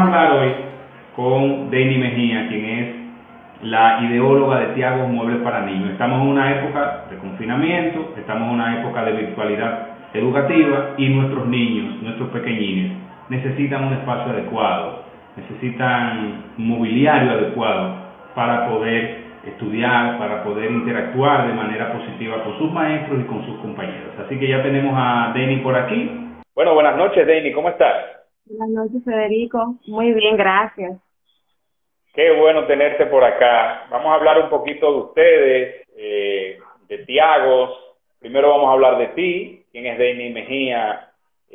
hablar hoy con Deini Mejía, quien es la ideóloga de Tiagos Muebles para Niños. Estamos en una época de confinamiento, estamos en una época de virtualidad educativa y nuestros niños, nuestros pequeñines, necesitan un espacio adecuado, necesitan un mobiliario adecuado para poder estudiar, para poder interactuar de manera positiva con sus maestros y con sus compañeros. Así que ya tenemos a Deini por aquí. Bueno, buenas noches, Deini, ¿cómo estás? Buenas noches, Federico. Muy bien, gracias. Qué bueno tenerte por acá. Vamos a hablar un poquito de ustedes, de Tiagos. Primero vamos a hablar de ti. ¿Quién es Deini Mejía?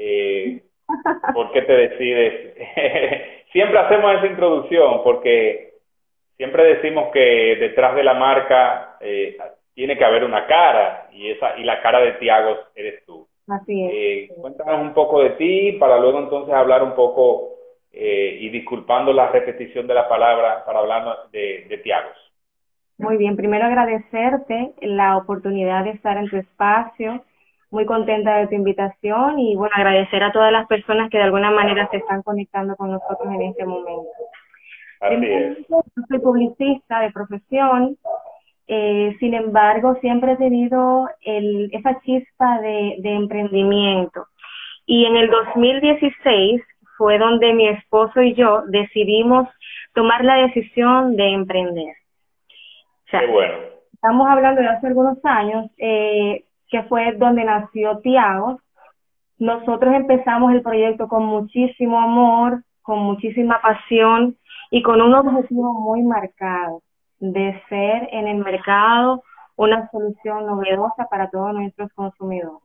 ¿Por qué te decides? Siempre hacemos esa introducción porque siempre decimos que detrás de la marca tiene que haber una cara y la cara de Tiagos eres tú. Así es. Cuéntanos un poco de ti para luego entonces hablar un poco y disculpando la repetición de la palabra para hablar de Tiagos. Muy bien, primero agradecerte la oportunidad de estar en tu espacio, muy contenta de tu invitación y bueno, agradecer a todas las personas que de alguna manera se están conectando con nosotros en este momento. Así es. Yo soy publicista de profesión, sin embargo siempre he tenido esa chispa de emprendimiento y en el 2016 fue donde mi esposo y yo decidimos tomar la decisión de emprender. O sea, qué bueno. Estamos hablando de hace algunos años, que fue donde nació Tiagos. Nosotros empezamos el proyecto con muchísimo amor, con muchísima pasión y con un objetivo muy marcado de ser en el mercado una solución novedosa para todos nuestros consumidores.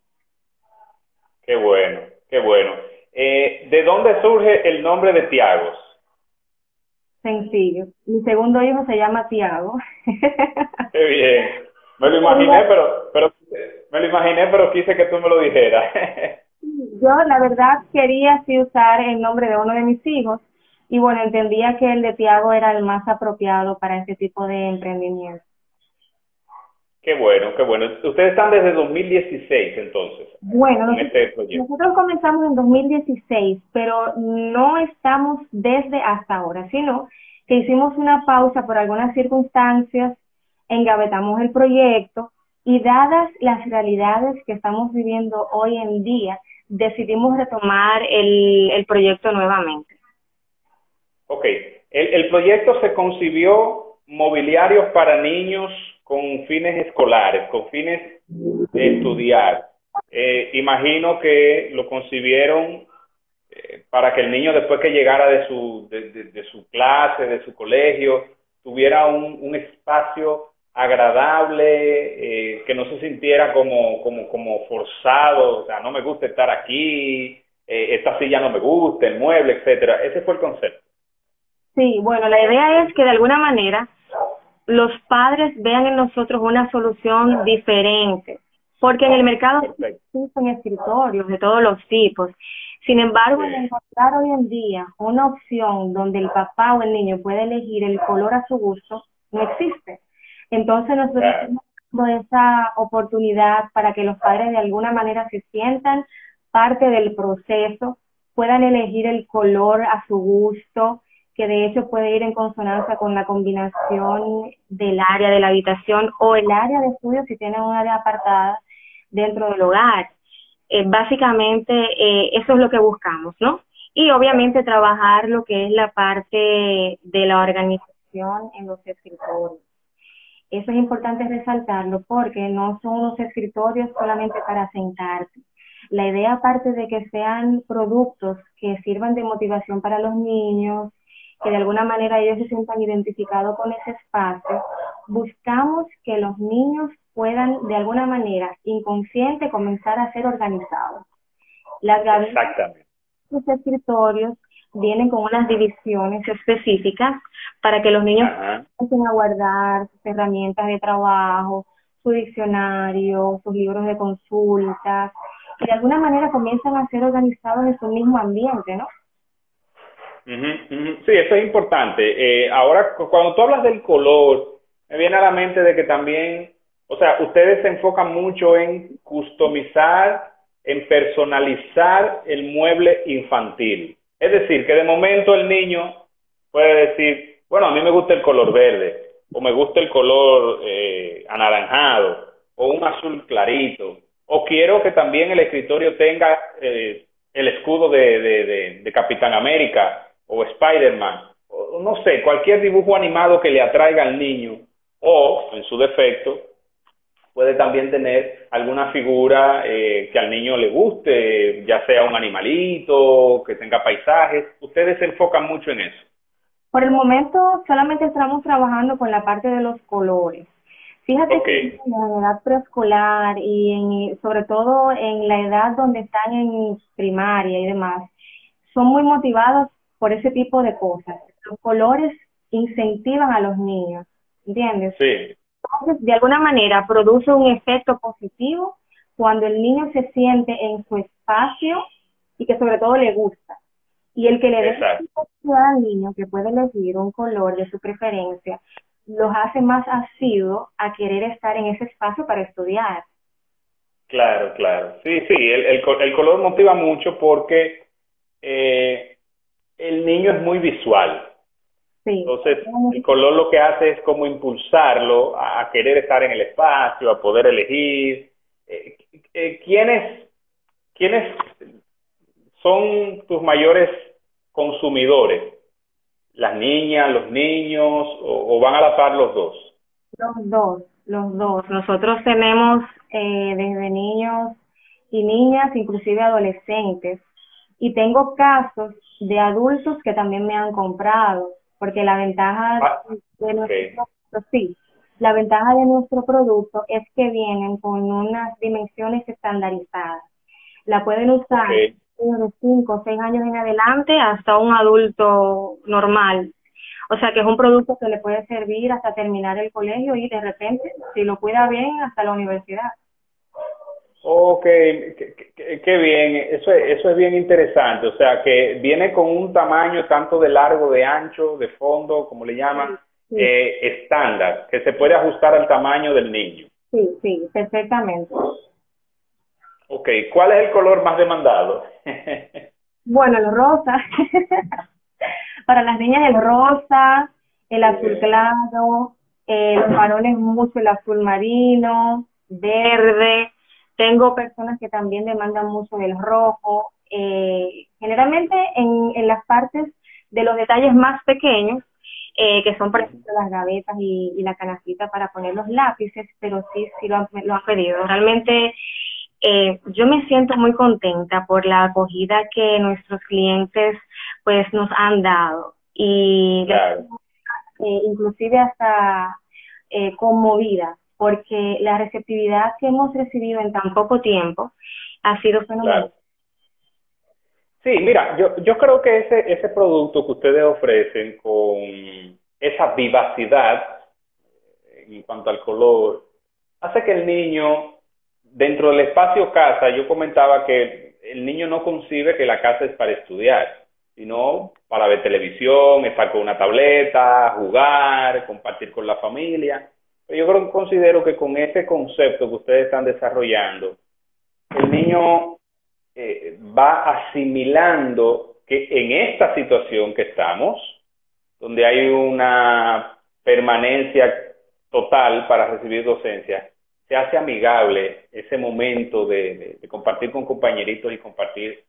Qué bueno, qué bueno. ¿De dónde surge el nombre de Tiagos? Sencillo. Mi segundo hijo se llama Tiago. Qué bien. Me lo imaginé, pero quise que tú me lo dijeras. Yo, la verdad, quería sí usar el nombre de uno de mis hijos y bueno, entendía que el de Tiago era el más apropiado para este tipo de emprendimiento. Qué bueno, qué bueno. Ustedes están desde 2016 entonces, Bueno, en este proyecto. nosotros comenzamos en 2016, pero no estamos desde hasta ahora, sino que hicimos una pausa por algunas circunstancias, engavetamos el proyecto y dadas las realidades que estamos viviendo hoy en día, decidimos retomar el proyecto nuevamente. Ok, el proyecto se concibió mobiliarios para niños con fines escolares, con fines de estudiar. Imagino que lo concibieron para que el niño después que llegara de su clase, de su colegio, tuviera un espacio agradable, que no se sintiera como forzado, o sea, no me gusta estar aquí, esta silla no me gusta, el mueble, etcétera. Ese fue el concepto. Sí, bueno, la idea es que de alguna manera los padres vean en nosotros una solución diferente, porque en el mercado existen escritorios de todos los tipos. Sin embargo, el encontrar hoy en día una opción donde el papá o el niño puede elegir el color a su gusto, no existe. Entonces nosotros estamos dando esa oportunidad para que los padres de alguna manera se sientan parte del proceso, puedan elegir el color a su gusto, que de hecho puede ir en consonancia con la combinación del área de la habitación o el área de estudio si tienen un área apartada dentro del hogar. Básicamente eso es lo que buscamos, ¿no? Y obviamente trabajar lo que es la parte de la organización en los escritorios. Eso es importante resaltarlo porque no son unos escritorios solamente para sentarte. La idea, aparte de que sean productos que sirvan de motivación para los niños, que de alguna manera ellos se sientan identificados con ese espacio, buscamos que los niños puedan de alguna manera inconsciente comenzar a ser organizados. Las gavetas, los escritorios vienen con unas divisiones específicas para que los niños comiencen a guardar sus herramientas de trabajo, su diccionario, sus libros de consultas, y de alguna manera comienzan a ser organizados en su mismo ambiente, ¿no? Sí, eso es importante. Ahora, cuando tú hablas del color, me viene a la mente de que también, o sea, ustedes se enfocan mucho en customizar, en personalizar el mueble infantil. Es decir, que de momento el niño puede decir, bueno, a mí me gusta el color verde, o me gusta el color anaranjado, o un azul clarito, o quiero que también el escritorio tenga el escudo de Capitán América o Spider-Man, o no sé, cualquier dibujo animado que le atraiga al niño, o en su defecto, puede también tener alguna figura que al niño le guste, ya sea un animalito, que tenga paisajes. Ustedes se enfocan mucho en eso. Por el momento solamente estamos trabajando con la parte de los colores. Fíjate que Okay. en la edad preescolar y sobre todo en la edad donde están en primaria y demás, son muy motivados por ese tipo de cosas. Los colores incentivan a los niños, ¿entiendes? Sí, Entonces, de alguna manera produce un efecto positivo cuando el niño se siente en su espacio y que sobre todo le gusta. Y el que le dé exacto. la al niño que puede elegir un color de su preferencia, los hace más asiduos a querer estar en ese espacio para estudiar. Claro, claro. Sí, sí, el color motiva mucho porque eh, el niño es muy visual. Sí. Entonces, el color lo que hace es como impulsarlo a querer estar en el espacio, a poder elegir. ¿Quiénes, quiénes son tus mayores consumidores? ¿Las niñas, los niños o van a la par los dos? Los dos, los dos. Nosotros tenemos desde niños y niñas, inclusive adolescentes. Y tengo casos de adultos que también me han comprado, porque la ventaja Ah, de nuestro ok, producto, sí, la ventaja de nuestro producto es que vienen con unas dimensiones estandarizadas. La pueden ok. usar de 5 o 6 años en adelante hasta un adulto normal. O sea que es un producto que le puede servir hasta terminar el colegio y de repente, si lo cuida bien, hasta la universidad. Ok, qué bien, eso es bien interesante, o sea que viene con un tamaño tanto de largo, de ancho, de fondo, como le llaman, Sí, estándar, que se puede ajustar al tamaño del niño. sí, sí, perfectamente. Ok, ¿cuál es el color más demandado? Bueno, el rosa. Para las niñas el rosa, el azul Eh, claro, los varones mucho el azul marino, verde. Tengo personas que también demandan mucho el rojo. Generalmente en las partes de los detalles más pequeños, que son por ejemplo las gavetas y la canastita para poner los lápices, pero sí, sí lo han pedido. Realmente yo me siento muy contenta por la acogida que nuestros clientes pues nos han dado y claro, inclusive hasta conmovida porque la receptividad que hemos recibido en tan poco tiempo ha sido fenomenal. claro. Sí, mira, yo creo que ese producto que ustedes ofrecen con esa vivacidad en cuanto al color, hace que el niño, dentro del espacio casa, yo comentaba que el niño no concibe que la casa es para estudiar, sino para ver televisión, estar con una tableta, jugar, compartir con la familia. Pero yo considero que con ese concepto que ustedes están desarrollando, el niño va asimilando que en esta situación que estamos, donde hay una permanencia total para recibir docencia, se hace amigable ese momento de compartir con compañeritos y compartir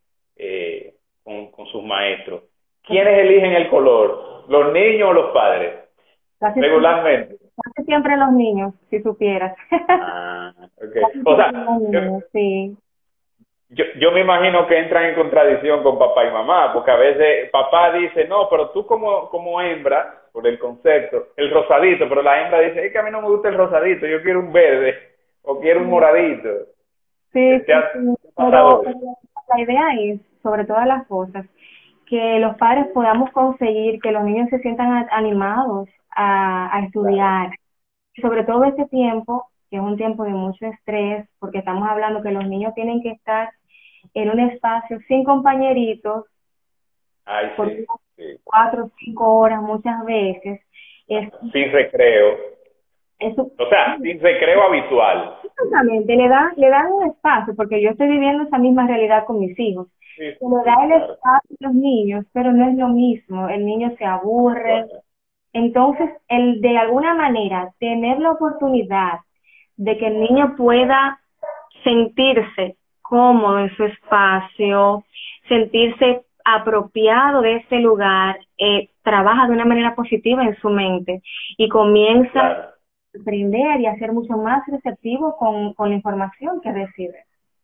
con sus maestros. ¿Quiénes eligen el color? ¿Los niños o los padres? Casi, Regularmente. casi siempre los niños, si supieras. Ah, okay. Casi O siempre sea, los niños, sí. yo me imagino que entran en contradicción con papá y mamá, porque a veces papá dice, no, pero tú como hembra, por el concepto, el rosadito, pero la hembra dice, es que a mí no me gusta el rosadito, yo quiero un verde o quiero un moradito. Sí, ¿Te sí, ha, sí. te ha pasado Pero eso? la idea es, sobre todas las cosas, que los padres podamos conseguir que los niños se sientan animados a Claro. estudiar. Sobre todo este tiempo, que es un tiempo de mucho estrés, porque estamos hablando que los niños tienen que estar en un espacio sin compañeritos Ay, por sí, unas sí. 4 o 5 horas muchas veces. Es Sin recreo. Eso, O sea, sin recreo habitual. exactamente, le dan un espacio, porque yo estoy viviendo esa misma realidad con mis hijos. Sí, Se le da el claro. espacio a los niños, pero no es lo mismo. El niño se aburre. Entonces, el de alguna manera tener la oportunidad de que el niño pueda sentirse cómodo en su espacio, sentirse apropiado de ese lugar, trabaja de una manera positiva en su mente y comienza Claro. a aprender y a ser mucho más receptivo con la información que recibe.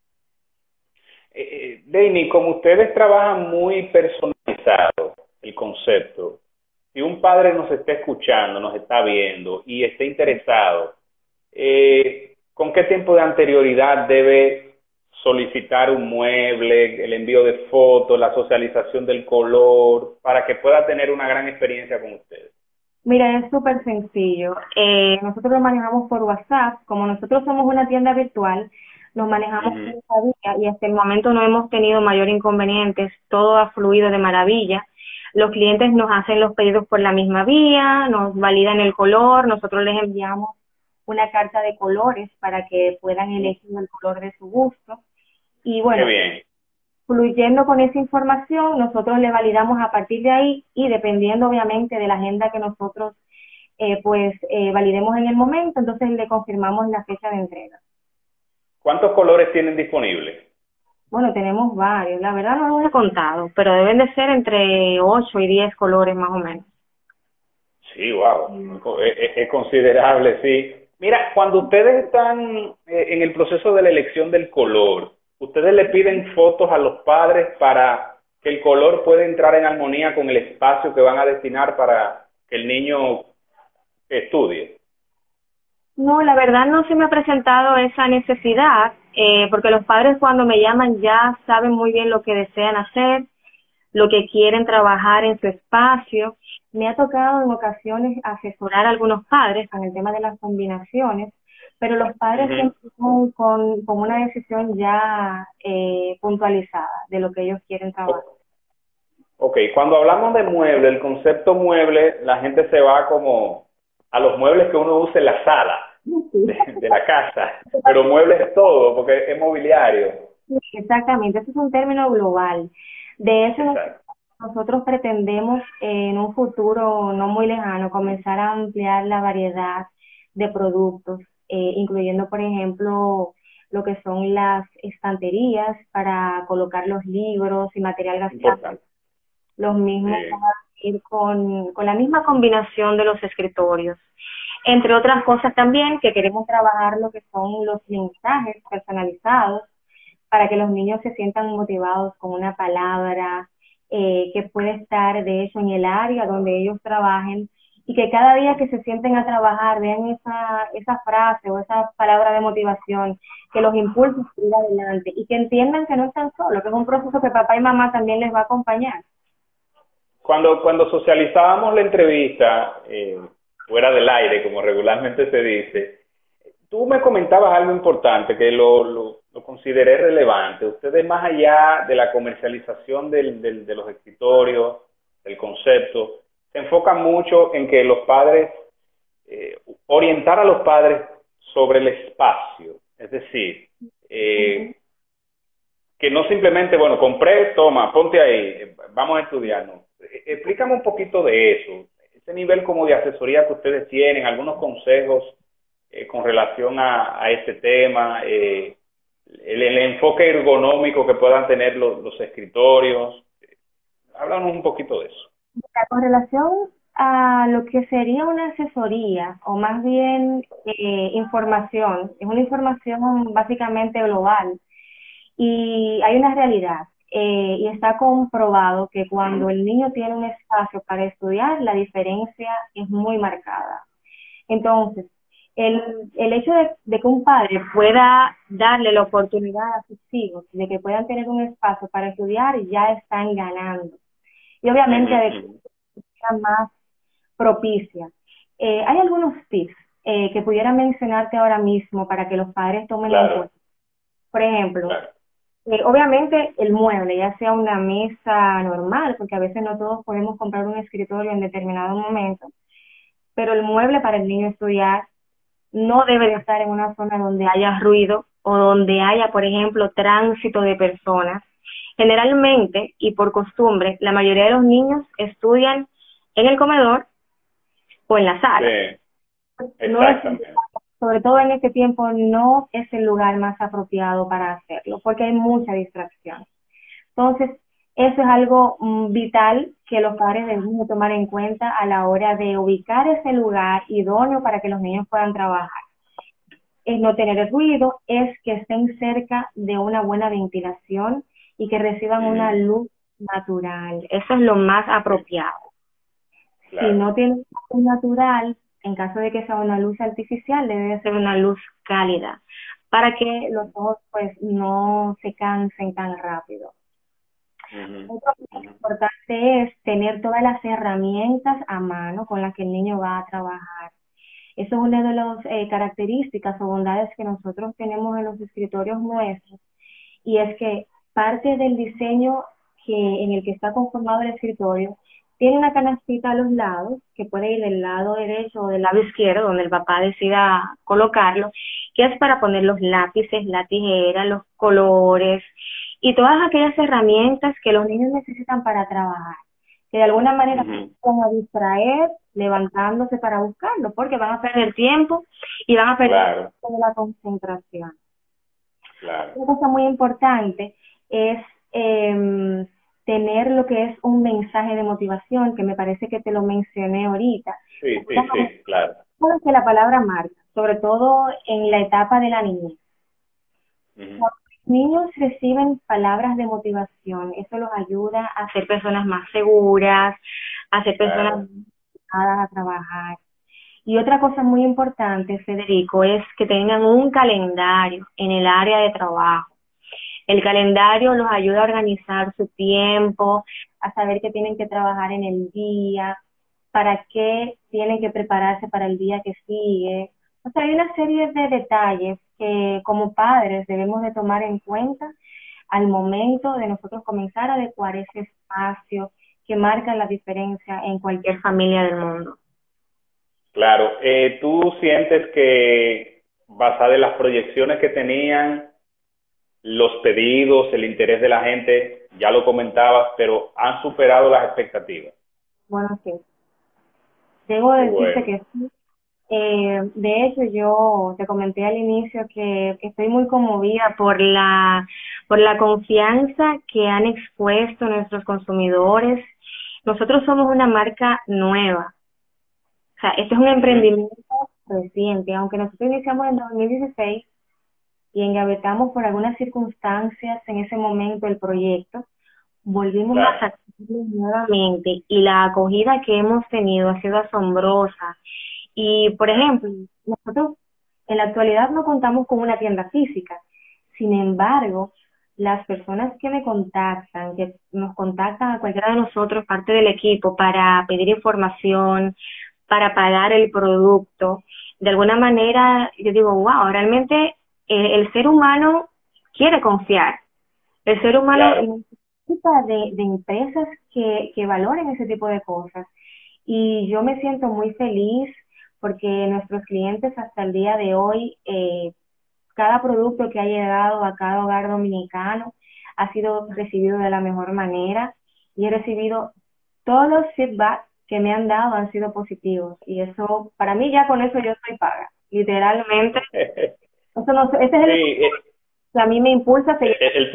Deini, como ustedes trabajan muy personalizado el concepto, si un padre nos está escuchando, nos está viendo y está interesado, ¿con qué tiempo de anterioridad debe solicitar un mueble, el envío de fotos, la socialización del color, para que pueda tener una gran experiencia con ustedes? Mira, es súper sencillo. Nosotros lo manejamos por WhatsApp. Como nosotros somos una tienda virtual, nos manejamos por esa vía y hasta el momento no hemos tenido mayor inconvenientes. Todo ha fluido de maravilla. Los clientes nos hacen los pedidos por la misma vía, nos validan el color, nosotros les enviamos una carta de colores para que puedan elegir el color de su gusto. Y Qué bueno, bien. fluyendo con esa información, nosotros le validamos a partir de ahí y dependiendo obviamente de la agenda que nosotros validemos en el momento, entonces le confirmamos la fecha de entrega. ¿Cuántos colores tienen disponibles? Bueno, tenemos varios, la verdad no los he contado, pero deben de ser entre 8 y 10 colores más o menos. Sí, wow, es considerable, sí. Mira, cuando ustedes están en el proceso de la elección del color, ustedes le piden fotos a los padres para que el color pueda entrar en armonía con el espacio que van a destinar para que el niño estudie. No, la verdad no se me ha presentado esa necesidad, porque los padres cuando me llaman ya saben muy bien lo que desean hacer, lo que quieren trabajar en su espacio. Me ha tocado en ocasiones asesorar a algunos padres con el tema de las combinaciones, pero los padres siempre están con una decisión ya puntualizada de lo que ellos quieren trabajar. Ok, cuando hablamos de mueble, el concepto mueble, la gente se va como a los muebles que uno usa en la sala de la casa, pero mueble es todo, porque es mobiliario. Exactamente, ese es un término global. De hecho, Exacto. nosotros pretendemos en un futuro no muy lejano comenzar a ampliar la variedad de productos, incluyendo, por ejemplo, lo que son las estanterías para colocar los libros y material gastado. Importante. Los mismos van a ir con la misma combinación de los escritorios. Entre otras cosas también que queremos trabajar lo que son los mensajes personalizados para que los niños se sientan motivados con una palabra que puede estar de hecho en el área donde ellos trabajen y que cada día que se sienten a trabajar vean esa frase o esa palabra de motivación que los impulse a seguir adelante y que entiendan que no están solos, que es un proceso que papá y mamá también les va a acompañar. Cuando socializábamos la entrevista, fuera del aire, como regularmente se dice, tú me comentabas algo importante que lo consideré relevante. Ustedes, más allá de la comercialización de los escritorios, del concepto, se enfocan mucho en que los padres, orientar a los padres sobre el espacio. Es decir, que no simplemente, bueno, compré, toma, ponte ahí, vamos a estudiar, no. Explícame un poquito de eso, ese nivel como de asesoría que ustedes tienen, algunos consejos con relación a este tema, el enfoque ergonómico que puedan tener los escritorios. Háblanos un poquito de eso. Con relación a lo que sería una asesoría o más bien información, es una información básicamente global. Y hay una realidad, y está comprobado que cuando el niño tiene un espacio para estudiar, la diferencia es muy marcada. Entonces, el hecho de que un padre pueda darle la oportunidad a sus hijos de que puedan tener un espacio para estudiar, ya están ganando. Y obviamente de que sea más propicia. Hay algunos tips que pudiera mencionarte ahora mismo para que los padres tomen en cuenta. Por ejemplo, obviamente el mueble, ya sea una mesa normal, porque a veces no todos podemos comprar un escritorio en determinado momento, pero el mueble para el niño estudiar, no debe de estar en una zona donde haya ruido o donde haya, por ejemplo, tránsito de personas. Generalmente y por costumbre, la mayoría de los niños estudian en el comedor o en la sala. Sí, No es, exactamente. sobre todo en este tiempo, no es el lugar más apropiado para hacerlo, porque hay mucha distracción. Entonces, eso es algo vital que los padres deben de tomar en cuenta a la hora de ubicar ese lugar idóneo para que los niños puedan trabajar. Es no tener ruido, es que estén cerca de una buena ventilación y que reciban una luz natural. Eso es lo más apropiado. Si Claro. no tienen luz natural, en caso de que sea una luz artificial, debe de ser una luz cálida para que los ojos pues no se cansen tan rápido. Otro punto importante es tener todas las herramientas a mano con las que el niño va a trabajar. Eso es una de las características o bondades que nosotros tenemos en los escritorios nuestros, y es que parte del diseño en el que está conformado el escritorio tiene una canastita a los lados, que puede ir del lado derecho o del lado izquierdo, donde el papá decida colocarlo, que es para poner los lápices, la tijera, los colores y todas aquellas herramientas que los niños necesitan para trabajar, que de alguna manera van a distraer levantándose para buscarlo, porque van a perder tiempo y van a perder la concentración. Claro. Una cosa muy importante es tener lo que es un mensaje de motivación, que me parece que te lo mencioné ahorita. Sí, claro. Que la palabra marca, sobre todo en la etapa de la niñez. Los niños reciben palabras de motivación, eso los ayuda a ser personas más seguras, a ser personas dedicadas a trabajar. Y otra cosa muy importante, Federico, es que tengan un calendario en el área de trabajo. El calendario los ayuda a organizar su tiempo, a saber que tienen que trabajar en el día, para qué tienen que prepararse para el día que sigue. O sea, hay una serie de detalles que como padres debemos de tomar en cuenta al momento de nosotros comenzar a adecuar ese espacio que marca la diferencia en cualquier familia del mundo. Claro, ¿tú sientes que basada en las proyecciones que tenían, los pedidos, el interés de la gente, ya lo comentabas, pero han superado las expectativas? Bueno, sí. Debo decirte que sí. De hecho, yo te comenté al inicio que estoy muy conmovida por la confianza que han expuesto nuestros consumidores. Nosotros somos una marca nueva. O sea, este es un emprendimiento reciente, aunque nosotros iniciamos en 2016 y engavetamos por algunas circunstancias en ese momento el proyecto, volvimos a sacarlo nuevamente y la acogida que hemos tenido ha sido asombrosa. Y, por ejemplo, nosotros en la actualidad no contamos con una tienda física. Sin embargo, las personas que me contactan, que nos contactan a cualquiera de nosotros, parte del equipo, para pedir información, para pagar el producto, de alguna manera yo digo, wow, realmente el ser humano quiere confiar. El ser humano necesita de empresas que valoren ese tipo de cosas. Y yo me siento muy feliz porque nuestros clientes hasta el día de hoy, cada producto que ha llegado a cada hogar dominicano ha sido recibido de la mejor manera y he recibido todos los feedback que me han dado han sido positivos y eso, para mí ya con eso yo estoy paga, literalmente. Eso no, ese es el que a mí me impulsa a seguir. El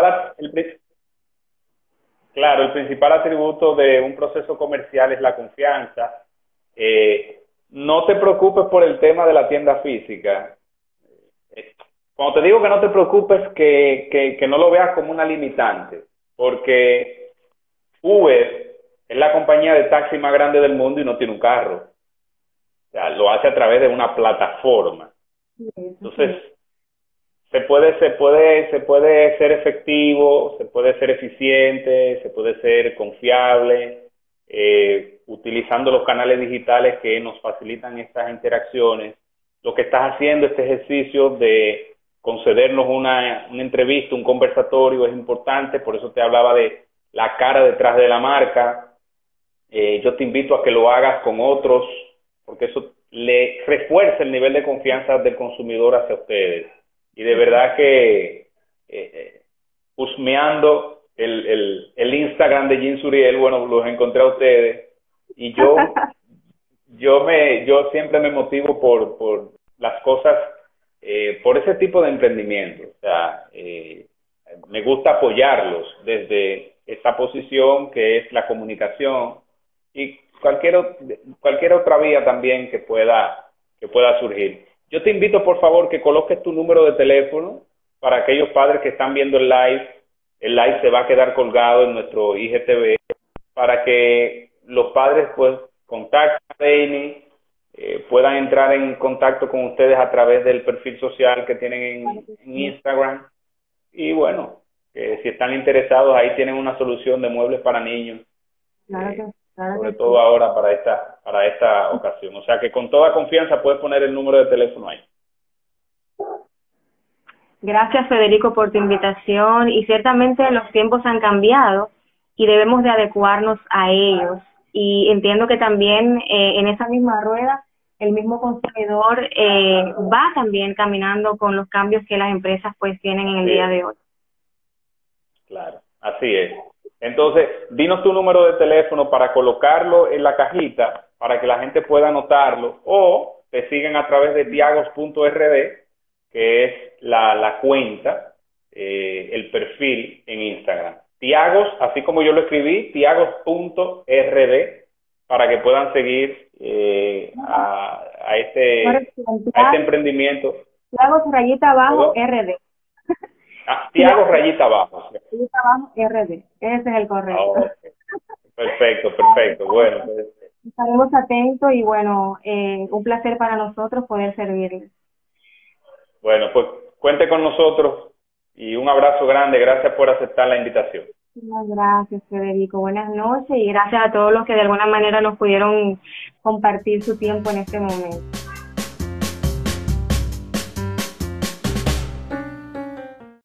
principal atributo de un proceso comercial es la confianza. No te preocupes por el tema de la tienda física. Cuando te digo que no te preocupes, que no lo veas como una limitante, porque Uber es la compañía de taxi más grande del mundo y no tiene un carro. O sea, lo hace a través de una plataforma. Entonces, se puede ser efectivo, se puede ser eficiente, se puede ser confiable, utilizando los canales digitales que nos facilitan estas interacciones. Lo que estás haciendo, este ejercicio de concedernos una entrevista, un conversatorio, es importante, por eso te hablaba de la cara detrás de la marca. Yo te invito a que lo hagas con otros, porque eso le refuerce el nivel de confianza del consumidor hacia ustedes. Y de verdad que husmeando el Instagram de Jean Suriel, bueno, los encontré a ustedes y yo siempre me motivo por las cosas, por ese tipo de emprendimiento. O sea, me gusta apoyarlos desde esa posición que es la comunicación y cualquier otra vía también que pueda surgir. Yo te invito, por favor, que coloques tu número de teléfono para aquellos padres que están viendo el live. El live se va a quedar colgado en nuestro IGTV para que los padres pues contacten a Deini, puedan entrar en contacto con ustedes a través del perfil social que tienen en Instagram. Y bueno, si están interesados, ahí tienen una solución de muebles para niños. Sobre todo ahora para esta ocasión. O sea que con toda confianza puedes poner el número de teléfono ahí. Gracias, Federico, por tu invitación, y ciertamente los tiempos han cambiado y debemos de adecuarnos a ellos, y entiendo que también en esa misma rueda el mismo consumidor va también caminando con los cambios que las empresas pues tienen en el día de hoy. Claro, así es. Entonces, dinos tu número de teléfono para colocarlo en la cajita para que la gente pueda anotarlo, o te siguen a través de tiagos.rd, que es la cuenta, el perfil en Instagram. Tiagos, así como yo lo escribí, tiagos.rd, para que puedan seguir a este emprendimiento. Tiagos rayita abajo RD. Tiagos rayita abajo. Rayita abajo RD. Ese es el correcto. Oh, okay. Perfecto. Bueno, pues estaremos atentos y bueno, un placer para nosotros poder servirles. Bueno, pues cuente con nosotros y un abrazo grande. Gracias por aceptar la invitación. Muchas gracias, Federico. Buenas noches y gracias a todos los que de alguna manera nos pudieron compartir su tiempo en este momento.